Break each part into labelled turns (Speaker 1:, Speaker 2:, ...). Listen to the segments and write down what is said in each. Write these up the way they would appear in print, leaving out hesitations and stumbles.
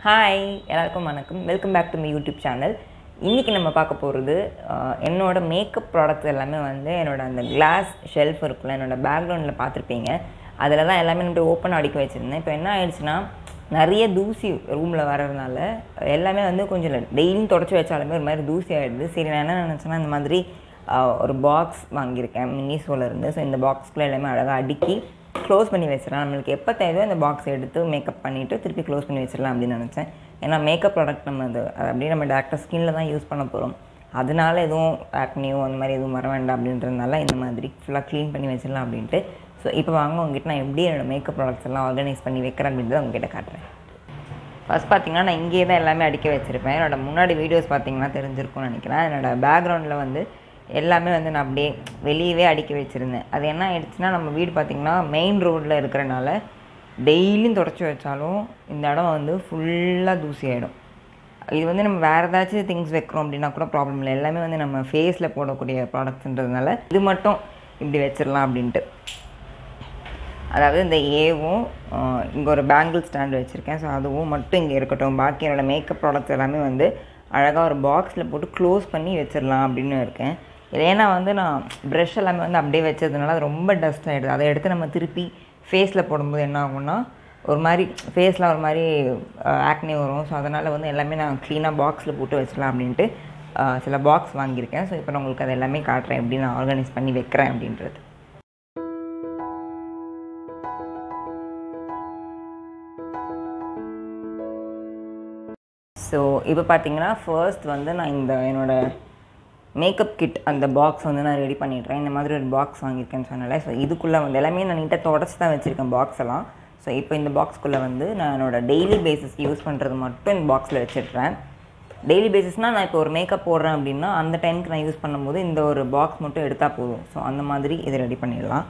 Speaker 1: Hi எல்லாருக்கும் வணக்கம். Welcome back to my YouTube channel. இன்றைக்கி நம்ம பார்க்க போகிறது என்னோடய மேக்கப் ப்ராடக்ட்ஸ் எல்லாமே வந்து என்னோடய அந்த கிளாஸ் ஷெல்ஃப் இருக்குல்ல, என்னோடய பேக்ரவுண்டில் பார்த்துருப்பீங்க. அதில் தான் எல்லாமே வந்து ஓப்பன் அடிக்க வச்சுருந்தேன். இப்போ என்ன ஆயிடுச்சுன்னா, நிறைய தூசி ரூமில் வர்றதுனால எல்லாமே வந்து கொஞ்சம் டெய்லியும் தொடச்சி வச்சாலுமே ஒரு மாதிரி தூசி ஆகிடுது. சரி, நான் என்ன நினச்சேன்னா, இந்த மாதிரி ஒரு பாக்ஸ் வாங்கியிருக்கேன் மினிசோவில் இருந்து. ஸோ இந்த பாக்ஸ்க்குள்ளே எல்லாமே அழகாக அடுக்கி க்ளோஸ் பண்ணி வச்சிடலாம். நம்மளுக்கு எப்போ தேவையோ அந்த பாக்ஸ் எடுத்து மேக்கப் பண்ணிவிட்டு திருப்பி க்ளோஸ் பண்ணி வச்சிடலாம் அப்படின்னு நினச்சேன். ஏன்னா மேக்கப் ப்ராடக்ட் நம்ம அது அப்படியே நம்ம டேரக்டாக ஸ்கின்னில் தான் யூஸ் பண்ண போகிறோம். அதனால எதுவும் ஆக்னியோ அந்த மாதிரி எதுவும் வர வேண்டாம் அப்படின்றதுனால இந்த மாதிரி ஃபுல்லாக க்ளீன் பண்ணி வச்சிடலாம் அப்படின்ட்டு. ஸோ இப்போ வாங்க உங்ககிட்ட நான் எப்படி என்னோடய மேக்கப் ப்ராடக்ட்ஸ் எல்லாம் ஆர்கனைஸ் பண்ணி வைக்கிறேன் அப்படின்றத உங்ககிட்ட காட்டுறேன். ஃபஸ்ட் பார்த்திங்கன்னா, நான் இங்கேயே தான் எல்லாமே அடிக்க வச்சுருப்பேன். என்னோடய முன்னாடி வீடியோஸ் பார்த்திங்கன்னா தெரிஞ்சிருக்கும்னு நினைக்கிறேன். என்னோடய பேக்ரவுண்டில் வந்து எல்லாமே வந்து நான் அப்படியே வெளியவே அடுக்கி வச்சுருந்தேன். அது என்ன ஆகிடுச்சுன்னா, நம்ம வீடு பார்த்திங்கன்னா மெயின் ரோட்டில் இருக்கிறனால டெய்லியும் தொடச்சி வச்சாலும் இந்த இடம் வந்து ஃபுல்லாக தூசி ஆகிடும். இது வந்து நம்ம வேறு ஏதாச்சும் திங்ஸ் வைக்கிறோம் அப்படின்னா கூட ப்ராப்ளம் இல்லை. எல்லாமே வந்து நம்ம ஃபேஸில் போடக்கூடிய ப்ராடக்ட்ஸ்ன்றதுனால இது மட்டும் இப்படி வச்சிடலாம் அப்படின்ட்டு. அதாவது இந்த ஏவும் இங்கே ஒரு பேங்கிள் ஸ்டாண்டு வச்சுருக்கேன். ஸோ அதுவும் மட்டும் இங்கே இருக்கட்டும். பாக்கி என்னோடய மேக்கப் ப்ராடக்ட்ஸ் எல்லாமே வந்து அழகாக ஒரு பாக்ஸில் போட்டு க்ளோஸ் பண்ணி வச்சிடலாம் அப்படின்னு இருக்கேன். ஏன்னா வந்து நான் ப்ரஷ் எல்லாமே வந்து அப்படியே வச்சதுனால அது ரொம்ப டஸ்ட் ஆகிடுது. அதை எடுத்து நம்ம திருப்பி ஃபேஸில் போடும்போது என்ன ஆகும்னா, ஒரு மாதிரி ஃபேஸில் ஒரு மாதிரி ஆக்னி வரும். ஸோ அதனால் வந்து எல்லாமே நான் க்ளீனாக பாக்ஸில் போட்டு வச்சிடலாம் அப்படின்ட்டு சில பாக்ஸ் வாங்கியிருக்கேன். ஸோ இப்போ நான் உங்களுக்கு அது எல்லாமே காட்டுறேன், எப்படி நான் ஆர்கனைஸ் பண்ணி வைக்கிறேன் அப்படின்றது. ஸோ இப்போ பார்த்தீங்கன்னா, ஃபர்ஸ்ட் வந்து நான் இந்த என்னோடய மேக்கப் கிட் அந்த பாக்ஸ் வந்து நான் ரெடி பண்ணிடுறேன். இந்த மாதிரி ஒரு பாக்ஸ் வாங்கியிருக்கேன்னு சொன்னால, ஸோ இதுக்குள்ளே வந்து எல்லாமே நான் நீட்டாக தொடச்சி தான் வச்சுருக்கேன் பாக்ஸ் எல்லாம். ஸோ இப்போ இந்த பாக்ஸ்க்குள்ளே வந்து நான் என்னோடய டெய்லி பேசிஸ் யூஸ் பண்ணுறது மட்டும் இந்த பாக்ஸில் வச்சுட்றேன். டெய்லி பேசிஸ்னால் நான் இப்போ ஒரு மேக்கப் போடுறேன் அப்படின்னா அந்த டைமுக்கு நான் யூஸ் பண்ணும்போது இந்த ஒரு பாக்ஸ் மட்டும் எடுத்தால் போதும். ஸோ அந்த மாதிரி இதை ரெடி பண்ணிடலாம்.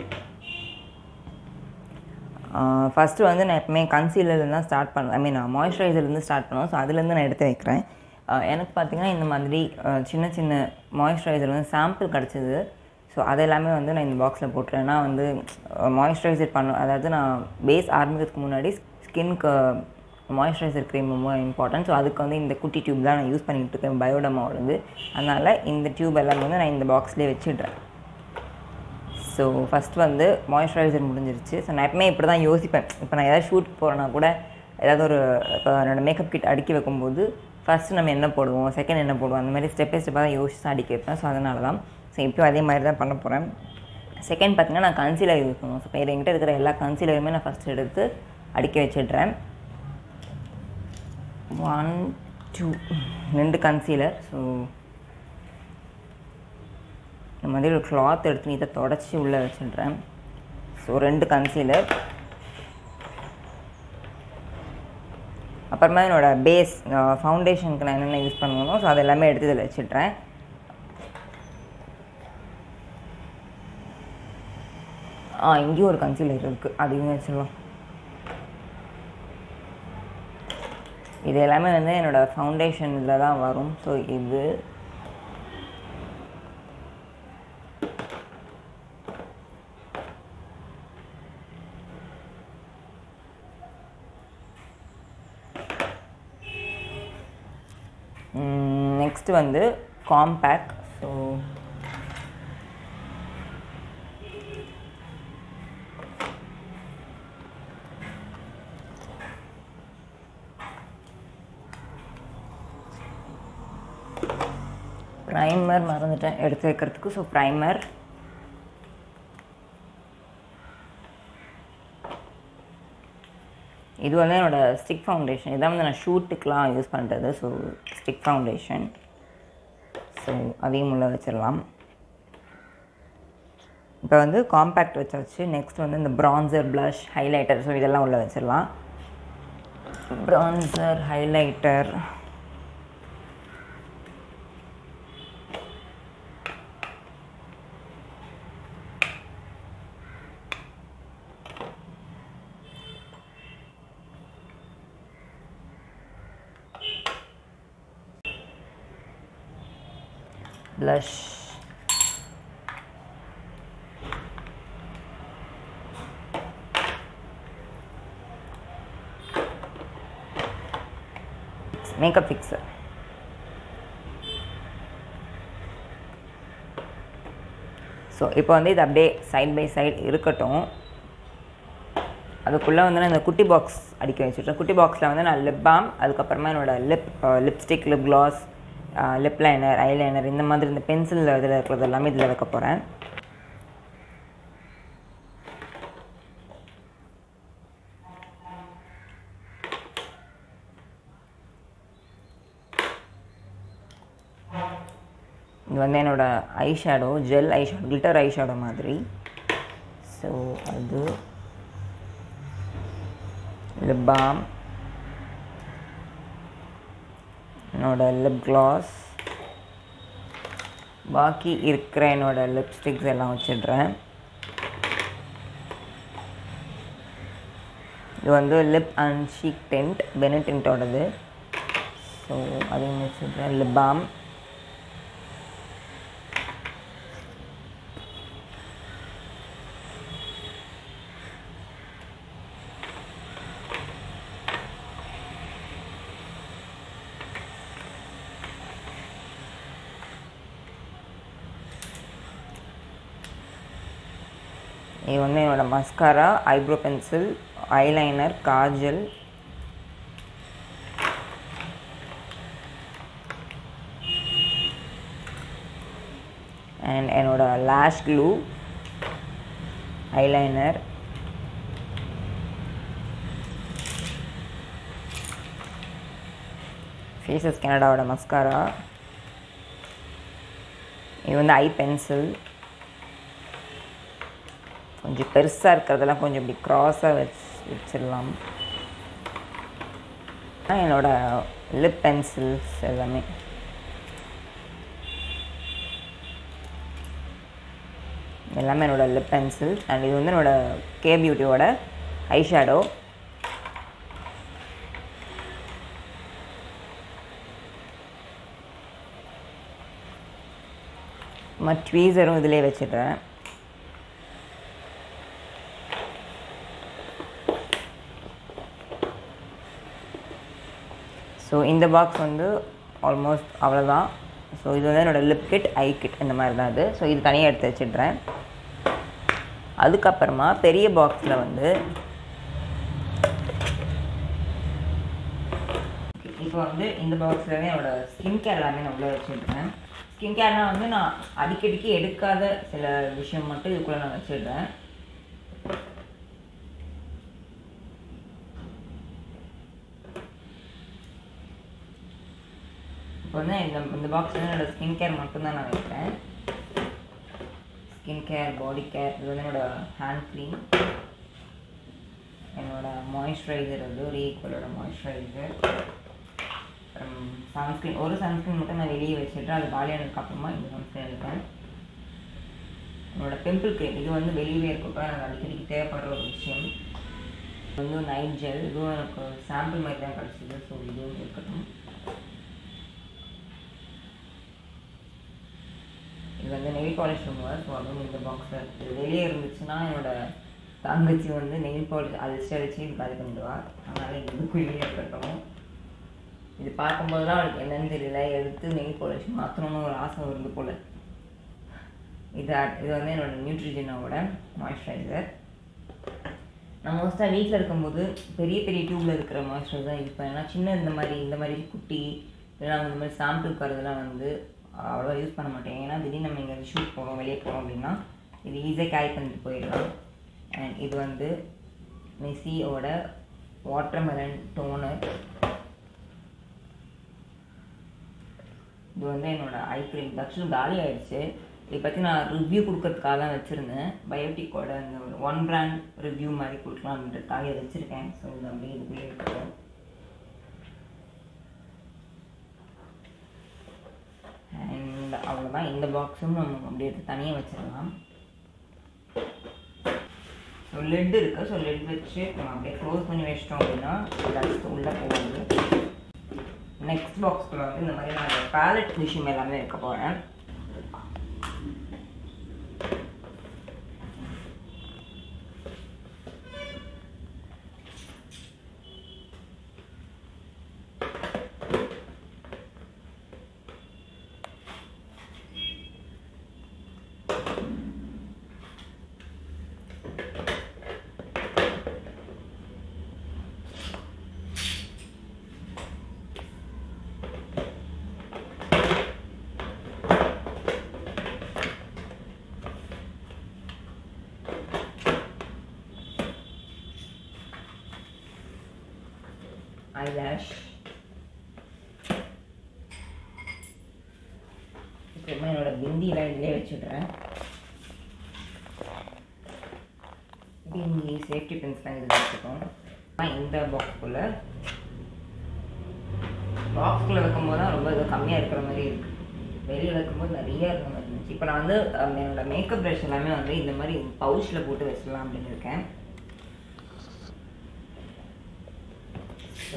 Speaker 1: ஃபஸ்ட்டு வந்து நான் எப்பவுமே கன்சீலர்லேருந்து தான் ஸ்டார்ட் பண்ணுவேன். மாய்ஸ்சரைசர்லேருந்து ஸ்டார்ட் பண்ணுவேன். ஸோ அதுலேருந்து நான் எடுத்து வைக்கிறேன். எனக்கு பார்த்திங்கன்னா இந்த மாதிரி சின்ன சின்ன மாய்ஸ்சரைசர் வந்து சாம்பிள் கிடச்சிது. ஸோ அதெல்லாமே வந்து நான் இந்த பாக்ஸில் போட்டுறேன். நான் வந்து மாய்ஸ்சரைசர் அதாவது நான் பேஸ் ஆரம்பிக்கிறதுக்கு முன்னாடி ஸ்கின்க்கு மாய்ஸ்சரைசர் க்ரீம் ரொம்ப இம்பார்ட்டன்ட். ஸோ அதுக்கு வந்து இந்த குட்டி டியூப் தான் நான் யூஸ் பண்ணிகிட்டு இருக்கேன், பயோடமாவிலேருந்து. அதனால் இந்த டியூப் எல்லாமே வந்து நான் இந்த பாக்ஸ்லேயே வச்சுட்றேன். ஸோ ஃபஸ்ட் வந்து மாய்ஸ்சரைசர் முடிஞ்சிருச்சு. ஸோ நான் எப்பவுமே இப்படி தான் யோசிப்பேன். இப்போ நான் ஏதாவது ஷூட் போகிறேன்னா கூட ஏதாவது ஒரு இப்போ என்னோடய மேக்கப் கிட் அடுக்கி வைக்கும்போது ஃபஸ்ட்டு நம்ம என்ன போடுவோம், செகண்ட் என்ன போடுவோம், அந்த மாதிரி ஸ்டெப் பை ஸ்டெப்பாக தான் யோசிச்சு தான் அடுக்கி வைப்பேன். ஸோ அதனால தான். ஸோ இப்போ அதே மாதிரி தான் பண்ண போகிறேன். செகண்ட் பார்த்திங்கன்னா, நான் கன்சீலர் யூஸ் பண்ணுவேன். ஸோ இப்போ என்கிட்ட இருக்கிற எல்லா கன்சீலருமே நான் ஃபஸ்ட்டு எடுத்து அடுக்கி வச்சிடுறேன். 1 2 2 கன்சீலர். ஸோ இந்த மாதிரி ஒரு கிளாத் எடுத்து நீட்டாக தொடச்சி உள்ளே வச்சுடுறேன். So 2 concealer. அப்புறமா என்னோடய பேஸ் ஃபவுண்டேஷனுக்கு நான் என்னென்ன யூஸ் பண்ணுவேனோ ஸோ அது எல்லாமே எடுத்து இதில் வச்சுட்றேன். இங்கேயும் ஒரு கன்சீலர் இருக்குது, அதையும் வச்சிடலாம். இது எல்லாமே வந்து என்னோடய ஃபவுண்டேஷனில் தான் வரும். ஸோ இது நெக்ஸ்ட்டு வந்து காம்பேக்ட். ஸோ ப்ரைமர் மறந்துட்டேன் எடுத்து வைக்கிறதுக்கு. ஸோ ப்ரைமர், இது வந்து என்னோடய ஸ்டிக் ஃபவுண்டேஷன். இதான் வந்து நான் ஷூட்டுக்கெலாம் யூஸ் பண்ணுறது. So stick foundation. ஸோ அதையும் உள்ளே வச்சிடலாம். இப்போ வந்து காம்பேக்ட் வச்சாச்சு. நெக்ஸ்ட் வந்து இந்த ப்ரான்சர், ப்ளஷ், ஹைலைட்டர். ஸோ இதெல்லாம் உள்ளே வச்சிடலாம். Bronzer, highlighter, blush, makeup fixer. So இப்போ வந்து இது அப்படியே சைட் பை சைட் இருக்கட்டும். அதுக்குள்ளே வந்து நான் இந்த குட்டி பாக்ஸ் அடிக்க வச்சுட்டேன். குட்டி பாக்ஸில் வந்து நான் லிப் பாம், அதுக்கப்புறமா என்னோடய lipstick, lip gloss, lip liner, eyeliner, இந்த மாதிரி இந்த பென்சில் இதில் இருக்கிறது எல்லாமே இதில் வைக்க போகிறேன். இது வந்து என்னோடய eyeshadow, gel eyeshadow, glitter eyeshadow மாதிரி. ஸோ அது லிப் பாம், என்னோடய லிப் க்ளாஸ், பாக்கி இருக்கிற என்னோடய லிப்ஸ்டிக்ஸ் எல்லாம் வச்சிடுறேன். இது வந்து லிப் அண்ட் ஷீக் டென்ட், பெனடின்ட்டோடது. ஸோ அதையும் வச்சுடுறேன். லிப் பாம், இது வந்து என்னோடய mascara, eyebrow pencil, eyeliner, kajal, and என்னோடய லேஷ் க்ளூ, ஐலைனர், ஃபேஸஸ் கனடாவோட மஸ்காரா. இது வந்து ஐ பென்சில், கொஞ்சம் பெருசாக இருக்கிறதெல்லாம் கொஞ்சம் இப்படி க்ராஸாக வச்சிடலாம். என்னோடய லிப் பென்சில்ஸ் எல்லாமே. எல்லாமே என்னோடய லிப் பென்சில். அண்ட் இது வந்து என்னோடய கே பியூட்டியோட ஐஷேடோ. ட்வீசரும் இதிலே வச்சிடுறேன். ஸோ இந்த பாக்ஸ் வந்து ஆல்மோஸ்ட் அவ்வளோதான். ஸோ இது வந்து என்னோடய லிப் கிட், ஐ கிட் இந்த மாதிரி தான் இது. ஸோ இது தனியாக எடுத்து வச்சிடுறேன். அதுக்கப்புறமா பெரிய பாக்ஸில் வந்து இப்போ வந்து இந்த பாக்ஸில் என்னோடய ஸ்கின் கேர் எல்லாமே நான் உள்ளே வச்சுருக்கேன். ஸ்கின் கேர்னால் வந்து நான் அடிக்கடிக்கு எடுக்காத சில விஷயம் மட்டும் இதுக்குள்ளே நான் வச்சிடுறேன். இப்போ வந்து இந்த பாக்ஸில் என்னோடய ஸ்கின் கேர் மட்டும்தான் நான் வைப்பேன். ஸ்கின் கேர், பாடி கேர், இது வந்து என்னோடய ஹேண்ட் க்ரீம், என்னோடய மாய்ஸ்சரைசர், வந்து ஒரு ஈக்குவலோட மாய்ஸ்சரைசர், சன்ஸ்க்ரீன். ஒரு சன்ஸ்க்ரீன் மட்டும் நான் வெளியே வச்சுட்டேன். அது காலியானதுக்கப்புறமா இந்த சன்ஸ்க்ரீன் எடுப்பேன். என்னோடய பிம்பிள் க்ரீம், இது வந்து வெளியே இருக்கட்டும், எனக்கு அடிக்கடிக்கு தேவைப்படுற ஒரு விஷயம். இது வந்து நைட் ஜெல், இதுவும் எனக்கு சாம்பிள் மாதிரி தான் கிடச்சிது. ஸோ இதுவும் இருக்கட்டும். இது வந்து நெயில் பாலிஷ் ரிமூவர். ஸோ அதுவும் இந்த பாக்ஸில் இருக்குது. வெளியே இருந்துச்சுன்னா என்னோடய தங்கச்சி வந்து நெயில் பாலிஷ் அடிச்சு இது காலி பண்ணிடுவா. அதனால் இதுக்குள்ளேயே இருக்கட்டும். இது பார்க்கும்போது தான் அவளுக்கு என்னன்னு தெரியல, எடுத்து நெயில் பாலிஷ் மாற்றணும்னு ஒரு ஆசை வருது போல். இது வந்து என்னோடய நியூட்ரிஜனோட மாய்ஸ்சரைசர். நான் மோஸ்ட்டாக வீட்டில் இருக்கும்போது பெரிய பெரிய டியூப்பில் இருக்கிற மாய்ஸ்சரைசர் தான் யூஸ் பண்ணேன். ஏன்னா சின்ன இந்த மாதிரி குட்டி இல்லைனா இந்த மாதிரி சாம்பிளுக்கு வரதெல்லாம் வந்து அவ்வளோவா யூஸ் பண்ண மாட்டேன். ஏன்னா திடீர்னு நம்ம எங்கே ஷூட் போகிறோம், வெளியே போகிறோம் அப்படின்னா இது ஈஸியாக கேரி பண்ணிட்டு போயிடலாம். அண்ட் இது வந்து மெஸ்ஸியோட வாட்டர்மெலன் டோனர். இது வந்து என்னோடய ஐ க்ரீம். ஆக்சுவலி காலி ஆகிடுச்சு. இதை பற்றி நான் ரிவ்யூ கொடுக்கறதுக்காக தான் வச்சுருந்தேன். பயோட்டிக்கோட அந்த ஒரு 1 பிராண்ட் ரிவ்யூ மாதிரி கொடுக்கலாம் அப்படின்றதுக்காக இதை வச்சுருக்கேன். ஸோ இது அப்படியே இதுக்குள்ளே இருக்கட்டும். அண்ட் அவ்வளோதான். இந்த பாக்ஸும் நம்ம அப்படியே தனியாக வச்சிடலாம். ஸோ லெட் இருக்குது. ஸோ லெட் வச்சு நம்ம அப்படியே க்ளோஸ் பண்ணி வச்சிட்டோம் அப்படின்னா அடுத்து உள்ளே போகுது. நெக்ஸ்ட் பாக்ஸில் வந்து இந்த மாதிரி நான் பேலட் விஷயம் எல்லாமே வைக்க போகிறேன். ஐலாஷ், அப்புறமா என்னோடய பிந்திலாம் இதிலே வச்சுடுறேன். பிந்தி சேஃப்டி பின்ஸ்லாம் இதில் வச்சுக்கோம். இந்த பாக்ஸ்குள்ளே வைக்கும்போது தான் ரொம்ப இது கம்மியாக இருக்கிற மாதிரி இருக்குது. வெளியே வைக்கும்போது நிறையா இருக்கிற மாதிரி இருந்துச்சு. இப்போ நான் வந்து என்னோடய மேக்கப் ப்ரஷ் எல்லாமே வந்து இந்த மாதிரி பவுச்சில் போட்டு வச்சிடலாம் அப்படின்னு இருக்கேன். ஸோ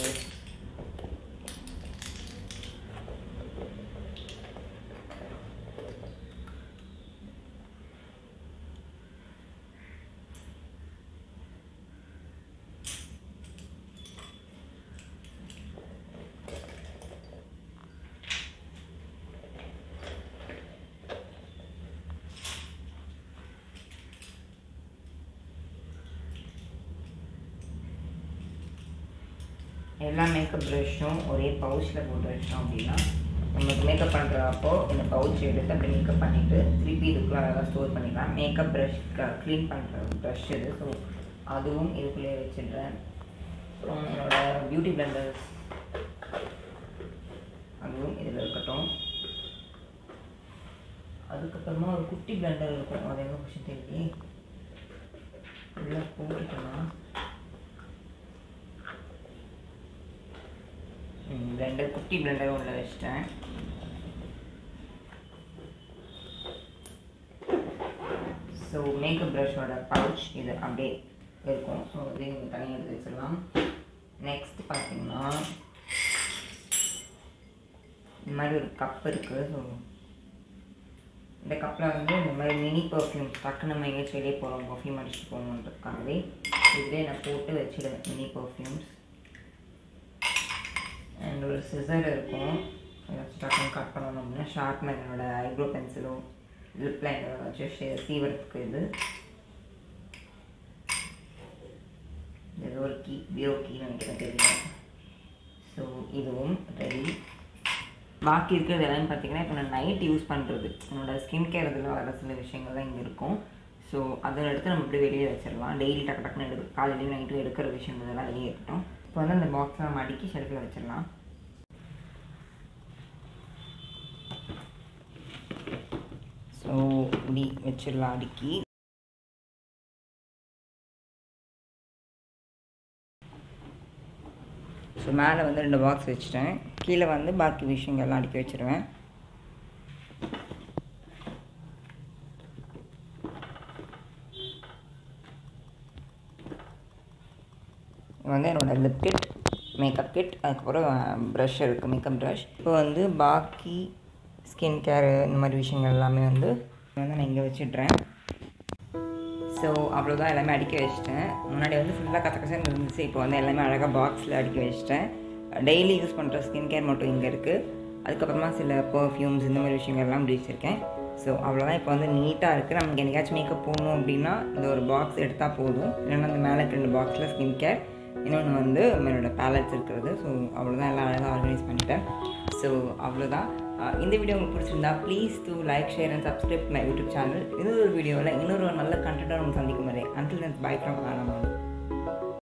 Speaker 1: எல்லா மேக்கப் ப்ரஷ்ஷும் ஒரே பவுச்சில் போட்டு வச்சிட்டோம் அப்படின்னா நம்மளுக்கு மேக்கப் பண்ணுறப்போ இந்த பவுச் எடுத்து அப்படி மேக்கப் பண்ணிவிட்டு திருப்பி இதுக்குள்ளே அழகாக ஸ்டோர் பண்ணிக்கலாம். மேக்கப் ப்ரஷ் க்ளீன் பண்ணுற ப்ரஷ் இது. ஸோ அதுவும் இதுக்குள்ளேயே வச்சிடுறேன். அப்புறம் என்னோடய பியூட்டி பிளெண்டர்ஸ் அதுவும் இதில் இருக்கட்டும். அதுக்கப்புறமா ஒரு குட்டி பிளெண்டர் இருக்கும். அது எங்கே பிடிச்சி தெரியல உள்ளே போட்டுக்கலாம். பிளெண்டர் குட்டி பிளெண்டரும் உள்ள வச்சிட்டேன். ஸோ மேக்கப் ப்ரஷோட பவுச் இது அப்படியே இருக்கும். ஸோ இதையும் தனியாக எடுத்து வச்சிடலாம். நெக்ஸ்ட் பார்த்தீங்கன்னா இந்த மாதிரி ஒரு கப் இருக்குது. ஸோ இந்த கப்பில் வந்து இந்த மாதிரி மினி பர்ஃப்யூம் டக்கு நம்ம எங்கேயாச்சும் வெளியே போகிறோம் பர்ஃப்யூம் அடிச்சுட்டு போகணுன்றதுக்காகவே இதிலே நான் போட்டு வச்சுடுவேன் மினி பர்ஃப்யூம்ஸ். அண்ட் ஒரு சிசர் இருக்கும். ஏதாச்சும் டக்குன்னு கட் பண்ணணும் அப்படின்னா ஷார்ப்னர் என்னோடய ஐப்ரோ பென்சிலும் லிப் லைனர் வச்சு சீவரத்துக்கு இது ஒரு கீ பீரோ கீன்னு நினைக்கிறேன் தெரியல. ஸோ இதுவும் ரெடி. பாக்கி இருக்கிறது எல்லாமே பார்த்திங்கன்னா இப்போ நான் நைட் யூஸ் பண்ணுறது என்னோடய ஸ்கின் கேர் இதில் வர சில விஷயங்கள் தான் இங்கே இருக்கும். ஸோ அதை எடுத்து நம்ம இப்படி வெளியே வச்சிடலாம். டெய்லி டக்கு டக்குன்னு காலையிலையும் நைட்டும் எடுக்கிற விஷயங்கள் இதெல்லாம் வெளியே இருக்கட்டும். இப்போ வந்து அந்த பாக்ஸை நம்ம அடுக்கி ஷெல்ஃபில் வச்சிடலாம். ஸோ இப்படி வச்சிடலாம் அடுக்கி. ஸோ மேலே வந்து 2 பாக்ஸ் வச்சுட்டேன். கீழே வந்து பாக்கி விஷயங்கள்லாம் அடுக்கி வச்சுருவேன். வந்து என்னோடய லிப் கிட், மேக்கப் கிட், அதுக்கப்புறம் ப்ரஷ் இருக்குது மேக்கப் ப்ரஷ். இப்போ வந்து பாக்கி ஸ்கின் கேரு இந்த மாதிரி விஷயங்கள் எல்லாமே வந்து நான் இங்கே வச்சிடுறேன். ஸோ அவ்வளோதான், எல்லாமே அடுக்கி வச்சிட்டேன். முன்னாடி வந்து ஃபுல்லாக கசகசன்னு இருந்துச்சு. இப்போ வந்து எல்லாமே அழகாக பாக்ஸில் அடுக்கி வச்சிட்டேன். டெய்லி யூஸ் பண்ணுற ஸ்கின் கேர் மட்டும் இங்கே இருக்குது. அதுக்கப்புறமா சில பர்ஃப்யூம்ஸ் இந்த மாதிரி விஷயங்கள்லாம் இப்படி வச்சுருக்கேன். ஸோ அவ்வளோதான், இப்போ வந்து நீட்டாக இருக்குது. நமக்கு என்னைக்காச்சும் மேக்கப் போகணும் அப்படின்னா இந்த ஒரு பாக்ஸ் எடுத்தால் போதும். இல்லைன்னா அந்த மேலே 2 பாக்ஸில் ஸ்கின் கேர், இன்னொன்று வந்து என்னோடய பேலட்ஸ் இருக்கிறது. ஸோ அவ்வளோதான், எல்லாம் அழகாக ஆர்கனைஸ் பண்ணிட்டேன். ஸோ அவ்வளோதான். இந்த வீடியோ உங்களுக்கு பிடிச்சிருந்தா please do like, share and subscribe my YouTube channel. இன்னொரு வீடியோவில் இன்னொரு நல்ல கண்டென்ட்டாக நம்ம சந்திக்கும் வரை. Until then bye from ஆரமாலு.